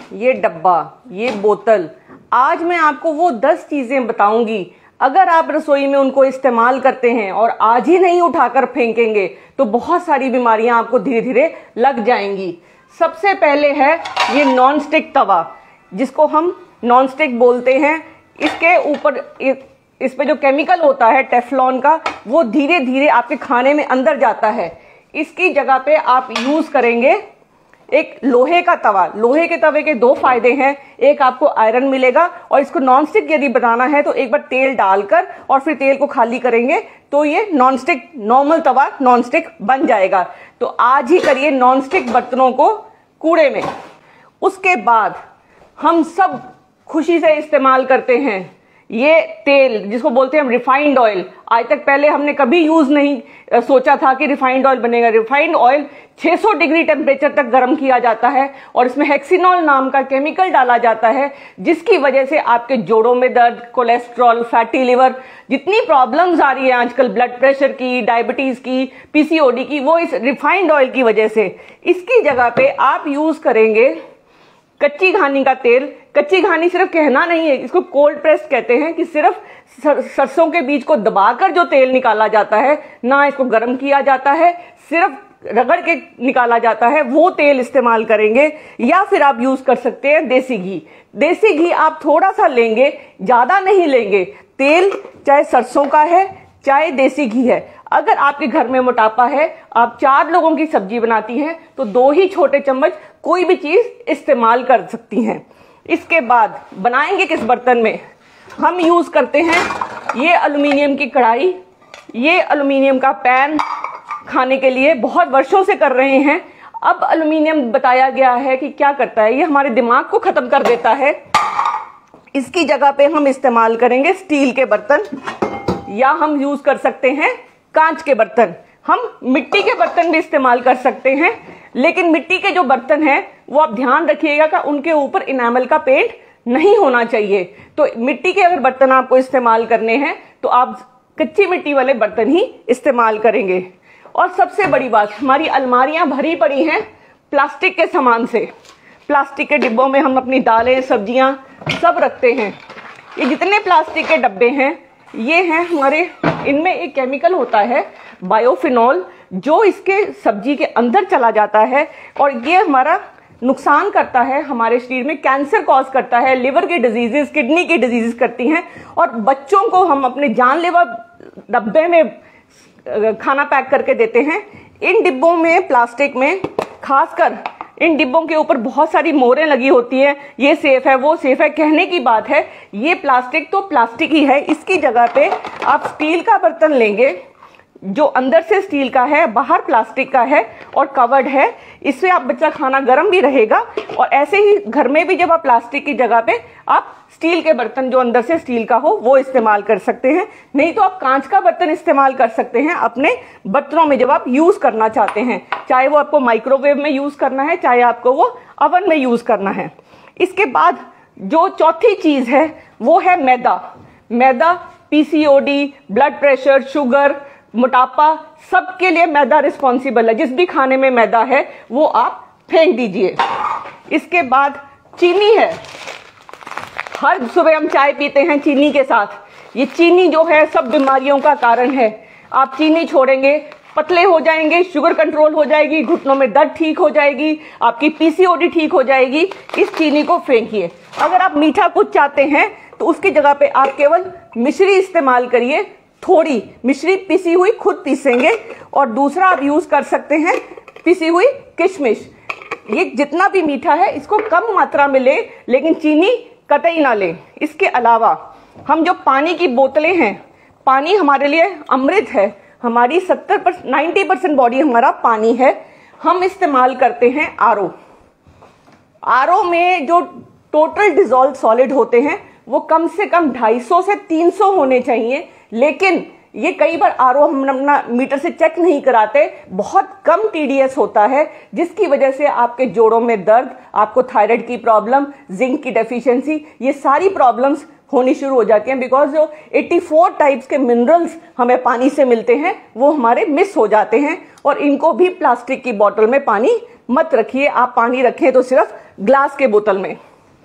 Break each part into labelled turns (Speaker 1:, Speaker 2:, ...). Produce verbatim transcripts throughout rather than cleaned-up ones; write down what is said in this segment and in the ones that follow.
Speaker 1: ये डब्बा, ये बोतल, आज मैं आपको वो दस चीजें बताऊंगी, अगर आप रसोई में उनको इस्तेमाल करते हैं और आज ही नहीं उठाकर फेंकेंगे तो बहुत सारी बीमारियां आपको धीरे धीरे लग जाएंगी। सबसे पहले है ये नॉन स्टिक तवा, जिसको हम नॉन स्टिक बोलते हैं। इसके ऊपर इस पे जो केमिकल होता है टेफ्लॉन का, वो धीरे धीरे आपके खाने में अंदर जाता है। इसकी जगह पे आप यूज करेंगे एक लोहे का तवा। लोहे के तवे के दो फायदे हैं, एक आपको आयरन मिलेगा, और इसको नॉन स्टिक यदि बनाना है तो एक बार तेल डालकर और फिर तेल को खाली करेंगे तो ये नॉन स्टिक नॉर्मल तवा नॉन स्टिक बन जाएगा। तो आज ही करिए नॉन स्टिक बर्तनों को कूड़े में। उसके बाद हम सब खुशी से इस्तेमाल करते हैं ये तेल, जिसको बोलते हैं हम रिफाइंड ऑयल। आज तक पहले हमने कभी यूज नहीं सोचा था कि रिफाइंड ऑयल बनेगा। रिफाइंड ऑयल छह सौ डिग्री टेम्परेचर तक गर्म किया जाता है और इसमें हेक्सिनॉल नाम का केमिकल डाला जाता है, जिसकी वजह से आपके जोड़ों में दर्द, कोलेस्ट्रॉल, फैटी लिवर, जितनी प्रॉब्लम्स आ रही है आजकल, ब्लड प्रेशर की, डायबिटीज की, पीसीओडी की, वो इस रिफाइंड ऑयल की वजह से। इसकी जगह पे आप यूज करेंगे कच्ची घानी का तेल। कच्ची घानी सिर्फ कहना नहीं है, इसको कोल्ड प्रेस कहते हैं, कि सिर्फ सरसों के बीज को दबाकर जो तेल निकाला जाता है, ना इसको गर्म किया जाता है, सिर्फ रगड़ के निकाला जाता है, वो तेल इस्तेमाल करेंगे। या फिर आप यूज कर सकते हैं देसी घी। देसी घी आप थोड़ा सा लेंगे, ज्यादा नहीं लेंगे। तेल चाहे सरसों का है चाहे देसी घी है। अगर आपके घर में मोटापा है, आप चार लोगों की सब्जी बनाती हैं, तो दो ही छोटे चम्मच कोई भी चीज इस्तेमाल कर सकती हैं। इसके बाद बनाएंगे किस बर्तन में, हम यूज करते हैं ये एल्युमिनियम की कढ़ाई, ये एल्युमिनियम का पैन, खाने के लिए बहुत वर्षों से कर रहे हैं। अब एल्युमिनियम बताया गया है कि क्या करता है, ये हमारे दिमाग को खत्म कर देता है। इसकी जगह पे हम इस्तेमाल करेंगे स्टील के बर्तन, या हम यूज कर सकते हैं कांच के बर्तन। हम मिट्टी के बर्तन भी इस्तेमाल कर सकते हैं, लेकिन मिट्टी के जो बर्तन हैं वो आप ध्यान रखिएगा कि उनके ऊपर इनामल का पेंट नहीं होना चाहिए। तो मिट्टी के अगर बर्तन आपको इस्तेमाल करने हैं तो आप कच्ची मिट्टी वाले बर्तन ही इस्तेमाल करेंगे। और सबसे बड़ी बात, हमारी अलमारियां भरी पड़ी हैं प्लास्टिक के सामान से। प्लास्टिक के डिब्बों में हम अपनी दालें, सब्जियां सब रखते हैं। ये जितने प्लास्टिक के डब्बे हैं ये हैं हमारे, इनमें एक केमिकल होता है बायोफिनॉल, जो इसके सब्जी के अंदर चला जाता है और ये हमारा नुकसान करता है, हमारे शरीर में कैंसर कॉज करता है, लिवर की डिजीजेस, किडनी की डिजीजेस करती हैं। और बच्चों को हम अपने जानलेवा डब्बे में खाना पैक करके देते हैं। इन डिब्बों में, प्लास्टिक में खासकर इन डिब्बों के ऊपर बहुत सारी मोहरें लगी होती हैं, ये सेफ है, वो सेफ है। कहने की बात है, ये प्लास्टिक तो प्लास्टिक ही है। इसकी जगह पे आप स्टील का बर्तन लेंगे, जो अंदर से स्टील का है, बाहर प्लास्टिक का है और कवर्ड है। इससे आप बच्चा खाना गर्म भी रहेगा। और ऐसे ही घर में भी जब आप प्लास्टिक की जगह पे आप स्टील के बर्तन, जो अंदर से स्टील का हो, वो इस्तेमाल कर सकते हैं। नहीं तो आप कांच का बर्तन इस्तेमाल कर सकते हैं अपने बर्तनों में जब आप यूज करना चाहते हैं, चाहे वो आपको माइक्रोवेव में यूज करना है, चाहे आपको वो अवन में यूज करना है। इसके बाद जो चौथी चीज है वो है मैदा। मैदा पीसीओडी, ब्लड प्रेशर, शुगर, मोटापा, सबके लिए मैदा रिस्पॉन्सिबल है। जिस भी खाने में मैदा है वो आप फेंक दीजिए। इसके बाद चीनी है, हर सुबह हम चाय पीते हैं चीनी के साथ। ये चीनी जो है सब बीमारियों का कारण है। आप चीनी छोड़ेंगे, पतले हो जाएंगे, शुगर कंट्रोल हो जाएगी, घुटनों में दर्द ठीक हो जाएगी, आपकी पीसीओडी ठीक हो जाएगी। इस चीनी को फेंकिए। अगर आप मीठा कुछ चाहते हैं तो उसकी जगह पे आप केवल मिश्री इस्तेमाल करिए, थोड़ी मिश्री पिसी हुई खुद पीसेंगे। और दूसरा आप यूज कर सकते हैं पिसी हुई किशमिश। ये जितना भी मीठा है इसको कम मात्रा में ले, लेकिन चीनी कतई ना ले। इसके अलावा हम जो पानी की बोतलें हैं, पानी हमारे लिए अमृत है। हमारी सत्तर परसेंट नाइन्टी परसेंट बॉडी हमारा पानी है। हम इस्तेमाल करते हैं आरओ। आरओ में जो टोटल डिजॉल्व सॉलिड होते हैं वो कम से कम ढाई सौ से तीन सौ होने चाहिए, लेकिन ये कई बार आरओ हम अपना मीटर से चेक नहीं कराते, बहुत कम टीडीएस होता है, जिसकी वजह से आपके जोड़ों में दर्द, आपको थायराइड की प्रॉब्लम, जिंक की डेफिशिएंसी, ये सारी प्रॉब्लम्स होनी शुरू हो जाती हैं, बिकॉज जो चौरासी टाइप्स के मिनरल्स हमें पानी से मिलते हैं वो हमारे मिस हो जाते हैं। और इनको भी प्लास्टिक की बोतल में पानी मत रखिए, आप पानी रखें तो सिर्फ ग्लास के बोतल में।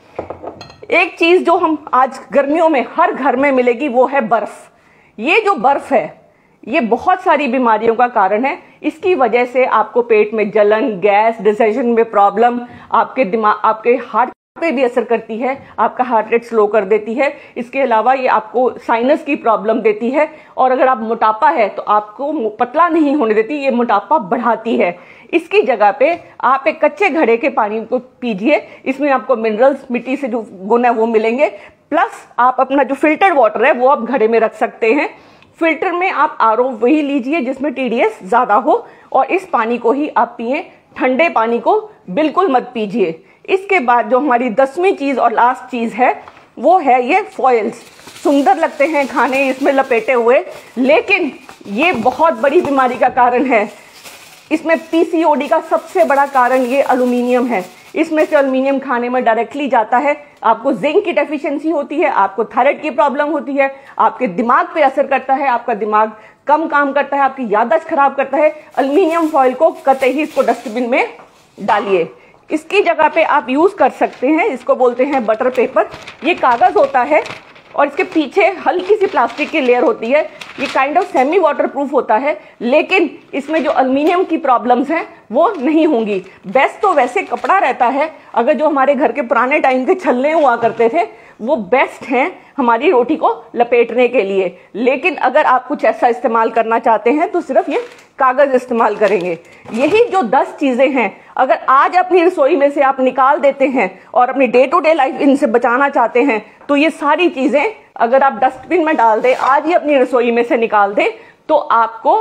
Speaker 1: एक चीज जो हम आज गर्मियों में हर घर में मिलेगी वो है बर्फ। ये जो बर्फ है ये बहुत सारी बीमारियों का कारण है। इसकी वजह से आपको पेट में जलन, गैस, डाइजेशन में प्रॉब्लम, आपके दिमाग, आपके हार्ट पे भी असर करती है, आपका हार्ट रेट स्लो कर देती है। इसके अलावा ये आपको साइनस की प्रॉब्लम देती है। और अगर आप मोटापा है तो आपको पतला नहीं होने देती, ये मोटापा बढ़ाती है। इसकी जगह पे आप एक कच्चे घड़े के पानी को पीजिए, इसमें आपको मिनरल्स, मिट्टी से जो गुण है वो मिलेंगे। प्लस आप अपना जो फिल्टर्ड वाटर है वो आप घड़े में रख सकते हैं। फिल्टर में आप आरओ वही लीजिए जिसमें टीडीएस ज्यादा हो, और इस पानी को ही आप पिए। ठंडे पानी को बिल्कुल मत पीजिए। इसके बाद जो हमारी दसवीं चीज और लास्ट चीज है वो है ये फॉइल्स। सुंदर लगते हैं खाने इसमें लपेटे हुए, लेकिन ये बहुत बड़ी बीमारी का कारण है। इसमें पीसीओडी का सबसे बड़ा कारण ये एल्यूमिनियम है। इसमें से एल्यूमिनियम खाने में डायरेक्टली जाता है, आपको जिंक की डेफिशिएंसी होती है, आपको थायराइड की प्रॉब्लम होती है, आपके दिमाग पे असर करता है, आपका दिमाग कम काम करता है, आपकी याददाश्त खराब करता है। एल्यूमिनियम फॉइल को कतई ही इसको डस्टबिन में डालिए। इसकी जगह पे आप यूज कर सकते हैं, इसको बोलते हैं बटर पेपर। ये कागज होता है और इसके पीछे हल्की सी प्लास्टिक की लेयर होती है। ये kind of semi waterproof होता है, लेकिन इसमें जो एल्यूमिनियम की प्रॉब्लम्स हैं वो नहीं होंगी। बेस्ट तो वैसे कपड़ा रहता है, अगर जो हमारे घर के पुराने टाइम के छल्ले हुआ करते थे वो बेस्ट हैं हमारी रोटी को लपेटने के लिए। लेकिन अगर आप कुछ ऐसा इस्तेमाल करना चाहते हैं तो सिर्फ ये कागज इस्तेमाल करेंगे। यही जो दस चीजें हैं, अगर आज अपनी रसोई में से आप निकाल देते हैं और अपनी डे टू डे लाइफ इनसे बचाना चाहते हैं, तो ये सारी चीजें अगर आप डस्टबिन में डाल दें, आज ही अपनी रसोई में से निकाल दें, तो आपको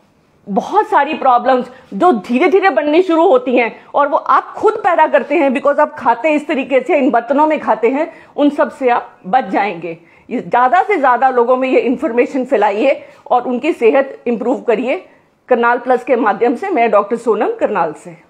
Speaker 1: बहुत सारी प्रॉब्लम्स जो धीरे धीरे बननी शुरू होती हैं और वो आप खुद पैदा करते हैं, बिकॉज आप खाते इस तरीके से, इन बर्तनों में खाते हैं, उन सब से आप बच जाएंगे। ज्यादा से ज्यादा लोगों में ये इंफॉर्मेशन फैलाइए और उनकी सेहत इंप्रूव करिए। करनाल प्लस के माध्यम से मैं डॉक्टर सोनम करनाल से।